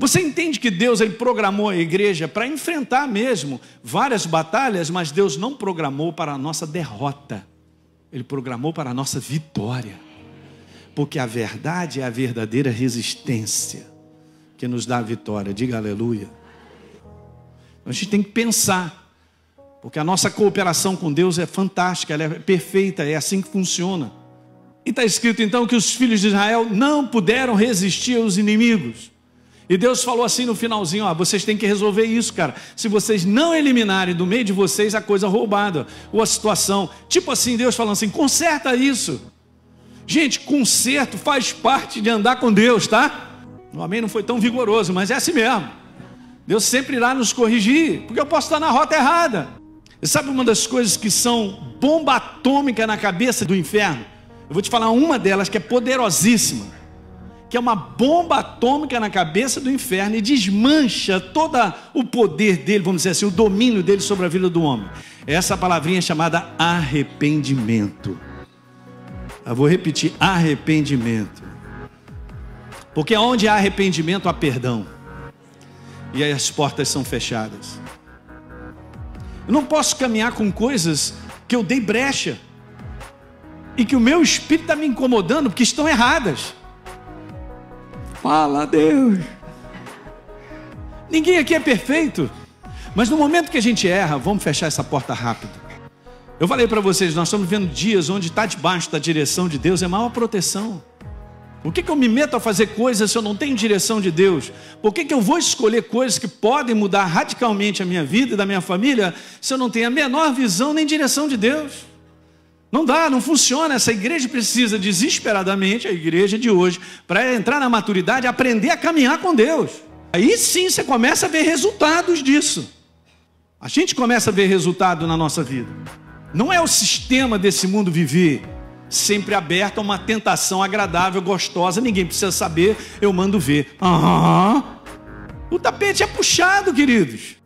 Você entende que Deus ele programou a igreja para enfrentar mesmo várias batalhas, mas Deus não programou para a nossa derrota. Ele programou para a nossa vitória. Porque a verdade é a verdadeira resistência que nos dá a vitória. Diga aleluia. A gente tem que pensar, porque a nossa cooperação com Deus é fantástica, ela é perfeita, é assim que funciona. E está escrito então que os filhos de Israel não puderam resistir aos inimigos. E Deus falou assim no finalzinho, ó, vocês têm que resolver isso, cara. Se vocês não eliminarem do meio de vocês a coisa roubada, ou a situação. Tipo assim, Deus falando assim, conserta isso. Gente, conserto faz parte de andar com Deus, tá? O amém não foi tão vigoroso, mas é assim mesmo. Deus sempre irá nos corrigir, porque eu posso estar na rota errada. E sabe uma das coisas que são bomba atômica na cabeça do inferno? Eu vou te falar uma delas que é poderosíssima. Que é uma bomba atômica na cabeça do inferno e desmancha todo o poder dele, vamos dizer assim, o domínio dele sobre a vida do homem. Essa palavrinha é chamada arrependimento. Eu vou repetir, arrependimento. Porque onde há arrependimento, há perdão. E aí as portas são fechadas. Eu não posso caminhar com coisas que eu dei brecha. E que o meu espírito está me incomodando porque estão erradas. Fala a Deus. Ninguém aqui é perfeito. Mas no momento que a gente erra, vamos fechar essa porta rápido. Eu falei para vocês, nós estamos vivendo dias onde estar debaixo da direção de Deus é maior proteção. Por que eu me meto a fazer coisas se eu não tenho direção de Deus? Por que eu vou escolher coisas que podem mudar radicalmente a minha vida e da minha família se eu não tenho a menor visão nem direção de Deus? Não dá, não funciona. Essa igreja precisa desesperadamente, a igreja de hoje, para entrar na maturidade, aprender a caminhar com Deus. Aí sim você começa a ver resultados disso. A gente começa a ver resultado na nossa vida. Não é o sistema desse mundo viver sempre aberto a uma tentação agradável, gostosa, ninguém precisa saber, eu mando ver. O tapete é puxado, queridos.